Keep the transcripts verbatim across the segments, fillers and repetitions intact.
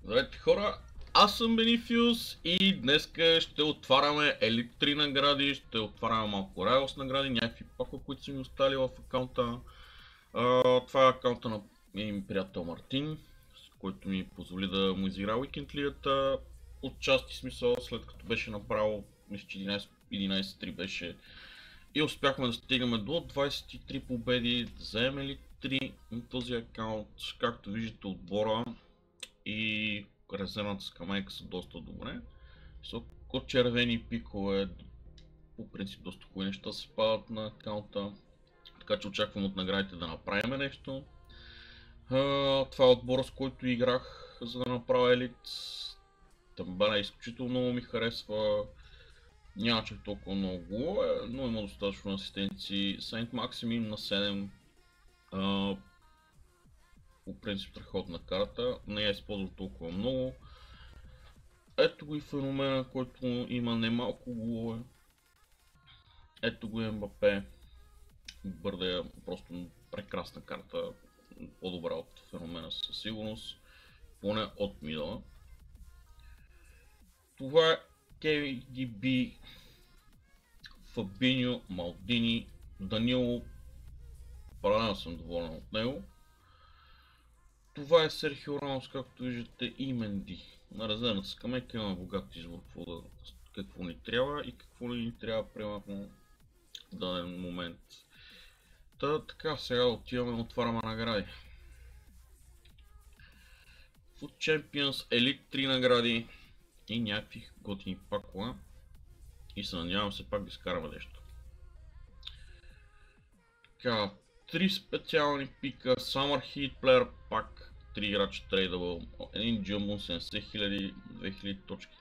Здравейте хора, аз съм Бенифиус и днеска ще отваряме Елит три награди, ще отваряме малко Райлс награди, някакви пака, които са ми остали в акаунта. А, това е акаунта на ми приятел Мартин, който ми позволи да му изигра Weekend лигата. Отчасти смисъл, след като беше направил, мисля че единайсет три беше. И успяхме да стигаме до двайсет и три победи, да вземем Елит три на този акаунт. Както виждате, отбора и резервната скамейка са доста добре. От червени пикове, по принцип доста хубави неща се падат на акаунта. Така че очаквам от наградите да направим нещо. Това е отбора, с който играх, за да направя елит. Тамбана изключително много ми харесва. Няма чак толкова много голове, но има достатъчно асистенции. Сейнт Максимин на седем. По принцип страхотна карта, не я използвам толкова много. Ето го и феномена, който има немалко голове. Ето го и Мбапе. Бърде е просто прекрасна карта, по-добра от феномена със сигурност, поне от мидъла. Това е Кей Ди Би, Фабиньо, Малдини, Данило. Паралелно съм доволен от него. Това е Серхио Рамос, както виждате, и Менди. На резервната скамейка имаме богат избор какво, какво ни трябва и какво ни трябва примерно в даден момент. Та, така, сега отиваме да отваряме награди. Food Champions, Elite три награди и някакви готини пакове. И се надявам се пак да изкараме нещо. Така, три специални пика, Summer Heat Player пак, три играча трейдабъл, един джамбун седемдесет хиляди, две хиляди точки.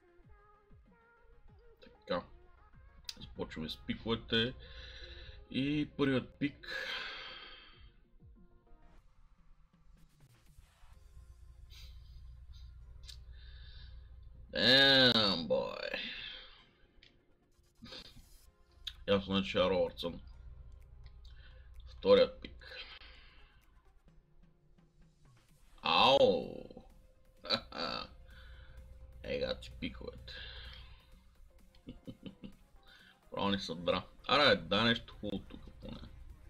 Така, започваме с пиковете и първият пик. Damn, boy. Ясно е, че е Робъртсън. Вторият пик. Ау! Ега ти пиковете. Право ни съдра. Аре, да нещо хубаво тук поне.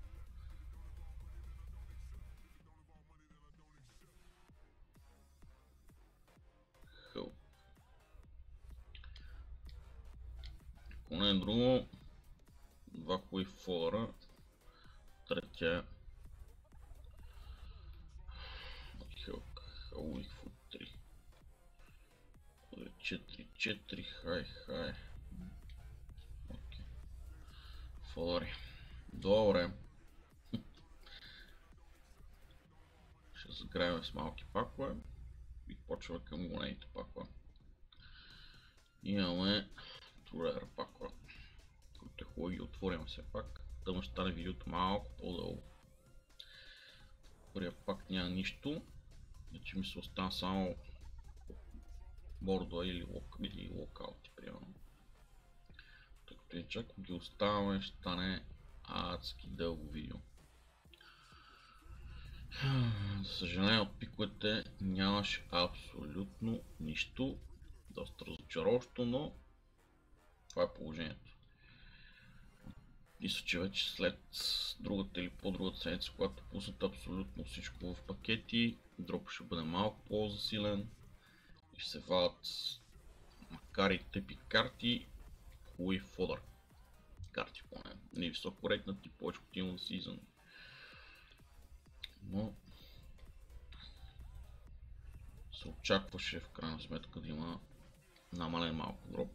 Хъл. Ако не е друго, два хубави фолъра. Третия Хълк, Хълик фут три. четири четири, хай, хай. Окей. Фолъри. Добре. Ще загравим с малки пакове и почва към големите пакове. Имаме турер пакове, които е хубаво ги отворим все пак. Да му стане видеото малко по-дълго. Първия пак няма нищо. Значи ми се остана само бордо или, лок, или локаути, примерно. Тъй като и чак ги оставаме, ще стане адски дълго видео. За съжаление от пиковете нямаше абсолютно нищо. Доста разочароващо, но това е положението. Мисля, че вече след другата или по-другата седмица, когато пуснат абсолютно всичко в пакети, дропът ще бъде малко по-засилен и ще се вадат, макар и тъпи карти, хубави фодър карти поне. Не високо рейтнати, повече от Team of the Season. Но се очакваше в крайна сметка да има намален малко дроп.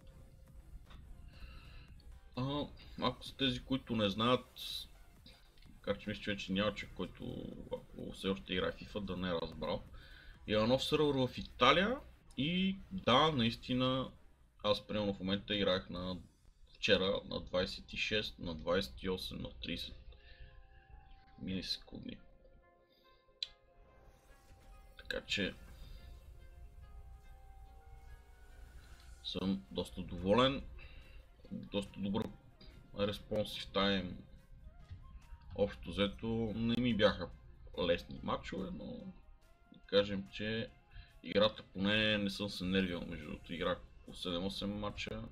А, ако са тези, които не знаят, макар че мисля, че вече няма човек, който ако все още играе FIFA, да не е разбрал. Има нов сървър в Италия и да, наистина, аз примерно в момента играх на вчера на двайсет и шест, на двайсет и осем, на трийсет милисекунди. Така че съм доста доволен. Доста добър респонсив тайм. Общо взето не ми бяха лесни матчове, но да кажем, че Играта поне не съм се нервил, между другото играх по седем-осем мача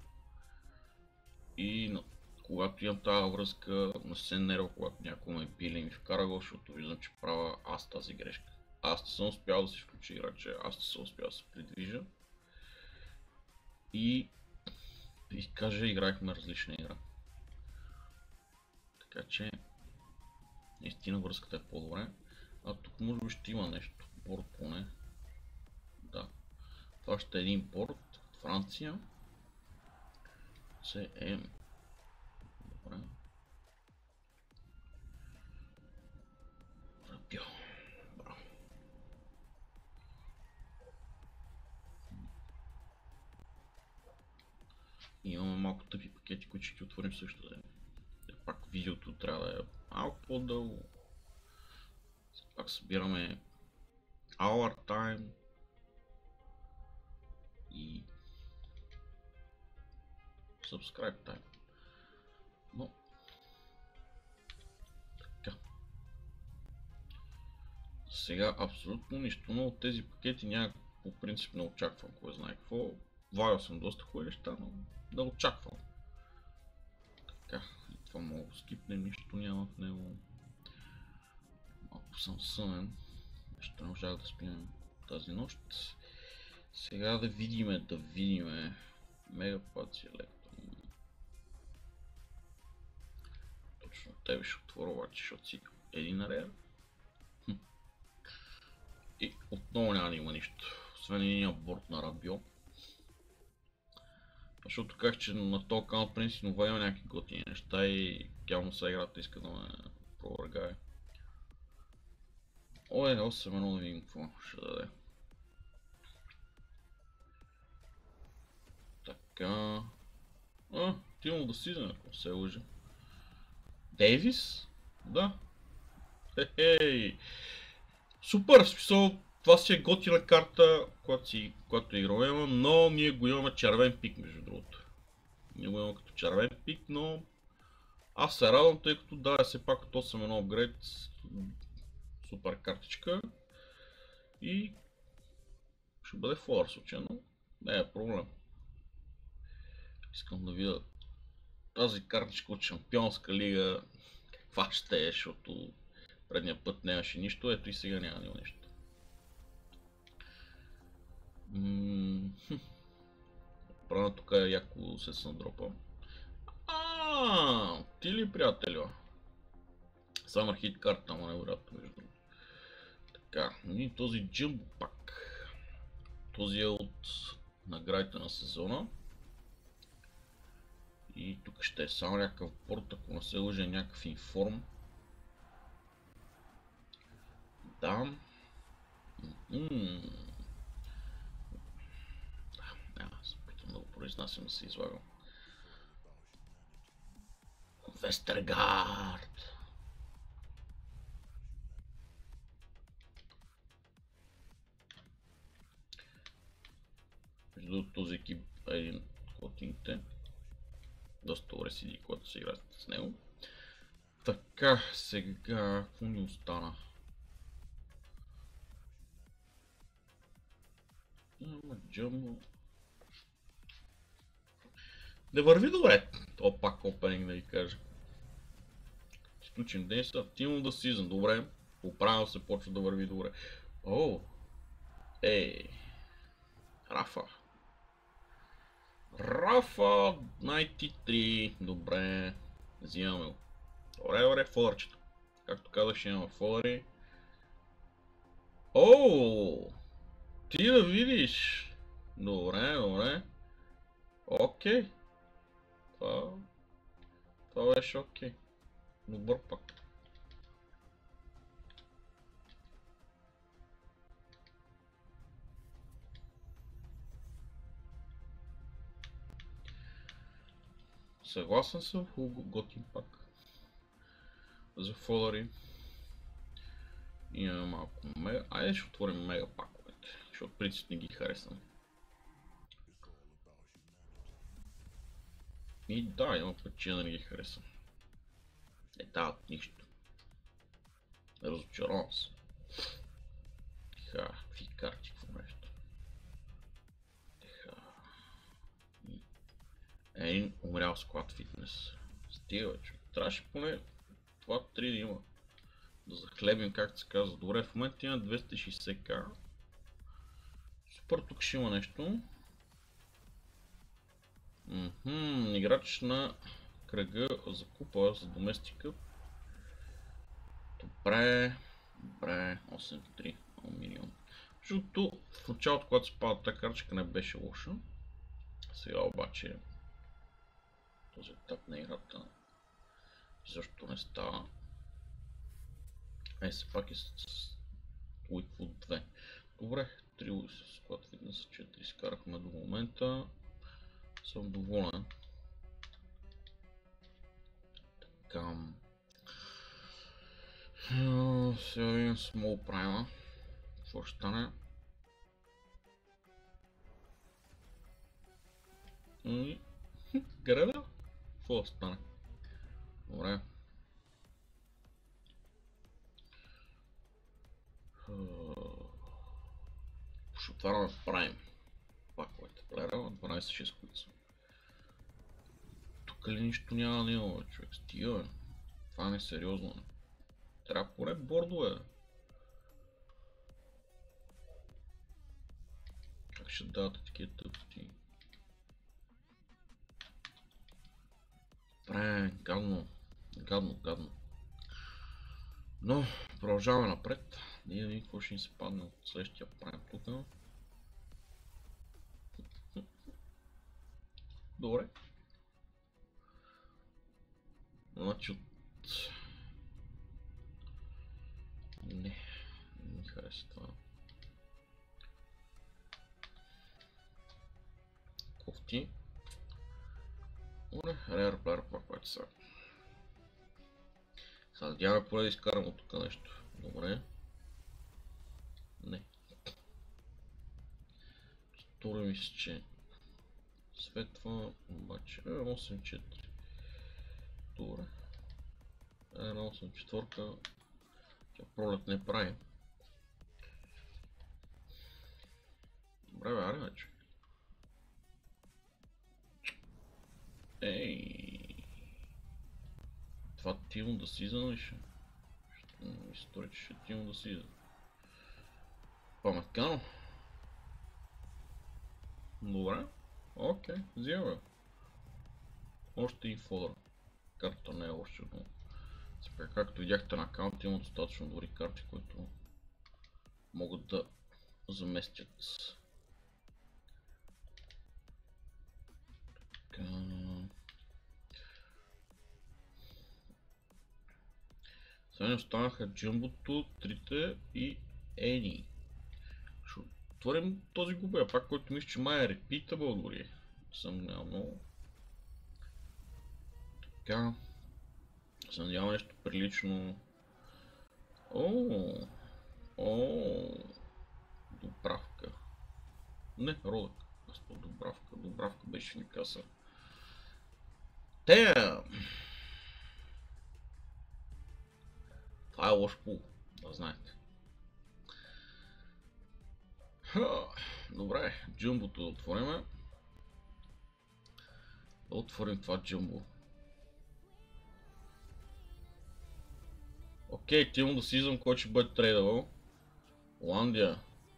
и на... когато имам тази връзка не се нервя, когато някой ме пили и ми вкара гол, защото виждам, че правя аз тази грешка. Аз не съм успял да се включи играча, аз не съм успял да се придвижа и ви кажа, играхме различна игра. Така че наистина връзката е по-добре. А тук може би ще има нещо. Борт поне. Да. Това ще е един порт от Франция. си ем. Добре. Рабио. Браво. И имаме малко тъпи пакети, които ще ти отворим също. Да. Пак видеото трябва да е малко по-дълго. Пак събираме Hour Time и Subscribe Time. Но така. Сега абсолютно нищо, но от тези пакети няма по принцип не очаквам кой знае какво. Ваял съм доста хубави неща, но да очаквам. Така, и това мога да скипнем, нищо няма в него. Малко съм сънен. Ще не можах да спим тази нощ. Сега да видиме, да видиме Мегапаци Електро. Точно тебе ще отворя, обаче, защото си един рер. И отново няма да има нищо, освен един борт на Рабио. Защото казах, че на този канал принцип нова има някакви готини неща и явно са играта иска да ме провъргае. Ой, осем едно да видим какво ще даде. Така. А, Тимо да си ако се лъжа. Дейвис? Да. Хей-хей. Супер, в смисъл, това си е готина карта, която, си, която играем, но ние го имаме червен пик, между другото. Ние го имаме като червен пик, но аз се радвам, тъй като да, все пак от осем едно апгрейд, супер картичка и ще бъде флор случайно, не е проблем. Искам да видя тази картичка от Шампионска лига, каква ще е, защото предния път нямаше нищо, ето и сега няма да има нищо. Правилно тук е яко се съндропа. Ааа, ти ли приятелю? Самър хит карта, ама невероятно между другото. Така, и този джъмбо пак. Този е от наградите на сезона. И тук ще е само някакъв порт, ако не се лъжа, някакъв информ. Да. Ммм. Няма, се питам да го произнасям, да се излагам. Вестергард. Между този екип е един от готините. Доста добре седи, когато се играе с него. Така, сега какво ни остана? Има джъмбо. Не върви добре. То пак опенинг да ви кажа. Изключим действа. Team of the Season. Добре. Поправил се, почва да върви добре. О! Ей! Рафа. Рафа деветдесет и три. Добре. Взимаме го. Добре, добре, фолърчето. Както казах, имаме фолъри. Оу! Ти да видиш! Добре, добре. Окей. Това... Това беше окей. Добър пак. Съгласен съм, хубаво готин пак. За фолъри. Имаме малко мега. Айде ще отворим мега паковете, защото принцип не ги харесвам. И да, има причина да не ги харесвам. Е, дават нищо. Разочарован съм. Ха, какви карти, какво нещо. цял склад фитнес. Стига, че трябваше поне два-три да има. Да захлебим, както се казва. Добре, в момента има двеста и шейсет к. Супер, тук ще има нещо. Мхм, играч на кръга за купа, за доместика. Добре, добре, осем три милион. Защото в началото, когато се пада тази картичка, не беше лоша. Сега обаче този етап на играта защо не става. Ей, се пак е с Уикфуд две. Добре, три с склад фитнес четири изкарахме до момента. Съм доволен. Така. Сега видим Small Prime. Какво ще стане? Греда? Какво ще стане? Добре. Ще отваряме Prime. Паковете плеера, дванайсет шест които са. Тук ли нищо няма да има, човек? Стига, бе. Това не е сериозно. Трябва поне бордове. Как ще давате такива тъпоти? Добре, гадно. Гадно, гадно. Но, продължаваме напред. Ние да видим какво ще ни се падне от следващия Prime тук. Добре. Значи от... Не, не ми хареса това. Кофти. Добре, Rare Player пак пак са. Сега надяваме поне да изкарам от тук нещо. Добре. Не. Стори ми се, че светва, обаче осем четири. Добре. Една осем четири. Тя пролет не прави. Добре, бе, аре, вече. Ей. Това Team the Season ли ще? Ми се стори, че ще Team the Season. Паметкано. Добре. Окей, взема. Още и фодър. Картата не е лоша, но сега, както видяхте на аккаунта, има достатъчно добри карти, които могат да заместят. Така. Сега не останаха Джъмбото, трите и Ени. Ще отворим този губея пак, който мисля, че май е repeatable дори. Съм няма много. Така. Се надявам нещо прилично. Ооо. Ооо. Добравка. Не, Родък. Господи, Добравка. Добравка беше ми каса. Те! Това е лош пул, да знаете. Добре, джъмбото да отворим. Да отворим това джъмбо. Окей, Team the Season, който ще бъде трейдъбъл. Холандия.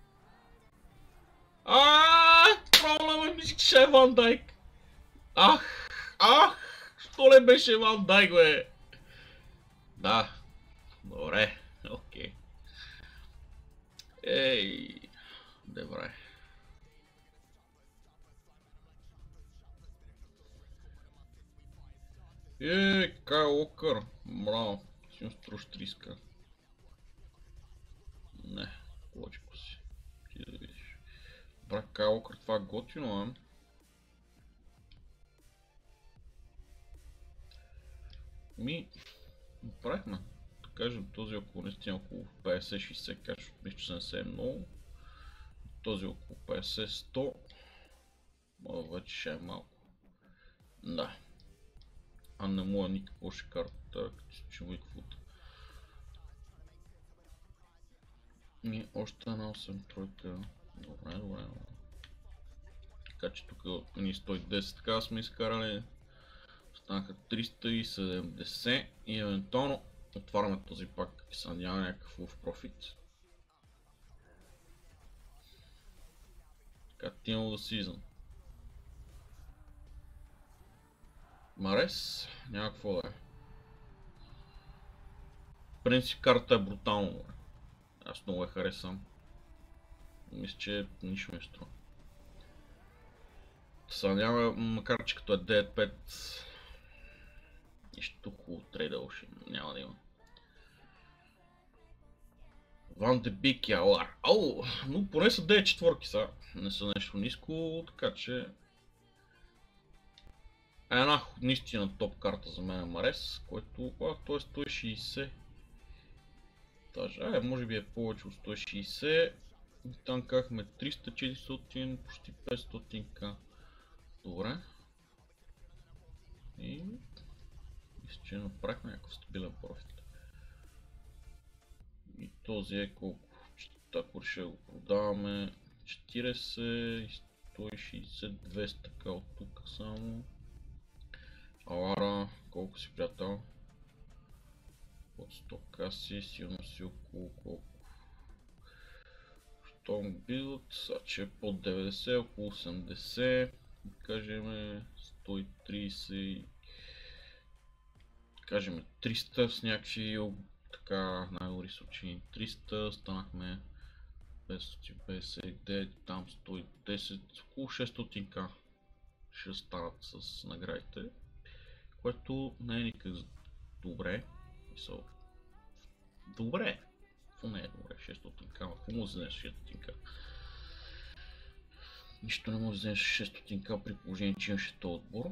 Аааа, проблема мисля, че е Ван Дайк. Ах, ах, що не беше Ван Дайк, бе? Да, добре, окей. Ей, добре. Ей, Кайл Уокър, браво. Си струва триска. Не, лочко си. Ти да видиш. Брак, Кайл Уокър, това е готино, а? Ми, направихме. Да кажем, този около наистина около петдесет шейсет каш, мисля, че седемдесет е много. Този около петдесет сто. Мога вече ще е малко. Да. А не мога никакво ще карта, като че Уикфуд. И още една осем тройка. Добре, добре. Така че тук ни сто и десет така сме изкарали. станаха триста и седемдесет и евентуално отваряме този пак и се надяваме някакъв лов профит. Така, Team of the Season. Марес, няма какво да е. В принцип карта е брутално. Аз много я харесвам. Мисля, че нищо не струва. Сега няма, макар че като е девет пет, нищо хубаво трейда още няма да има. Ван де Бик Ялар. Ау, но поне са девет четворки сега. Не са нещо ниско, така че... Една наистина топ карта за мен е Марес, който... А, той е сто и шейсет. Даже, е, може би е повече от сто и шейсет. Там казахме триста, четиристотин, почти петстотин к. Добре. И... Мисля, че направихме някакъв стабилен профит. И този е колко? Ако ще го продаваме четиридесет, сто и шейсет, двеста к от тук само. Алара, колко си приятел? От сто каси, силно си около колко? Щом билд, сега че е под деветдесет, около осемдесет, кажем сто и трийсет, кажем триста с някакви така най-добри случаи, триста, станахме петстотин петдесет и девет, там сто и десет, около шестстотин к ще станат с наградите, което не е никак добре. So, добре, какво не е добре, шестстотин к, какво може да вземеш шестстотин к? Нищо не може да вземеш шестстотин к при положение, че имаше този отбор.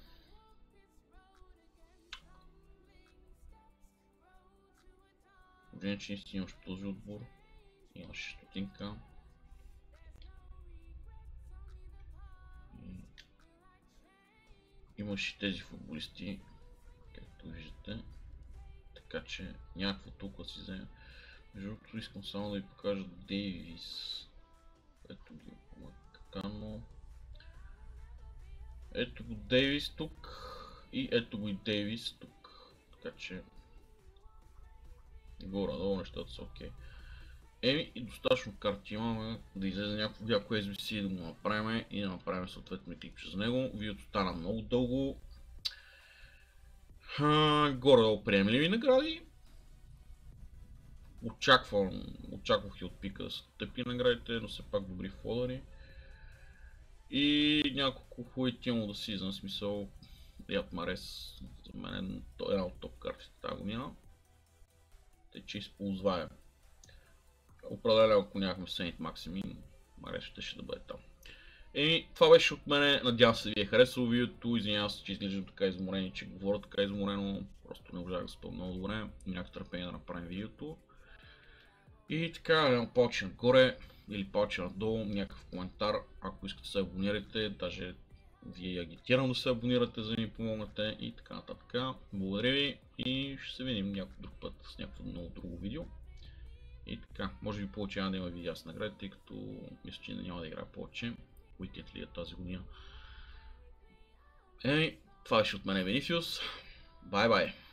Положение, че не си имаш този отбор, имаш шестстотин к. Имаш и тези футболисти, както виждате. Така че някакво толкова си вземе. Между другото искам само да ви покажа Дейвис. Ето ги Макано. Ето го Дейвис тук. И ето го и Дейвис тук. Така че горе-долу нещата са окей. Еми и достатъчно карти имаме да излезе някакво яко ес би си да го направим и да направим съответно клипче за него. Видеото стана много дълго. Горе-долу приемливи награди. Очаквам, очаквах и от пика да са тъпи наградите, но все пак добри фолъри. И няколко хубави Team of the Season, смисъл Яд Марес за мен е една от топ картите тази година. Тъй че използваем. Определено ако нямахме Сейнт Максимин, Марес ще, ще да бъде там. Еми, това беше от мене, надявам се ви е харесало видеото, извинявам се, че изглеждам така изморен, че говоря така изморено, просто не можах да спя много добре, някакво търпение да направим видеото. И така, едно палче нагоре или палче надолу, някакъв коментар, ако искате да се абонирате, даже ви агитирам да се абонирате, за да ми помогнете и така нататък. Благодаря ви и ще се видим някой друг път с някакво много друго видео. И така, може би повече няма да има видео с награди, тъй като мисля, че няма да играя повече. Уикенд ли е тази година? Еми, това беше от мен Бенифиус. Бай-бай!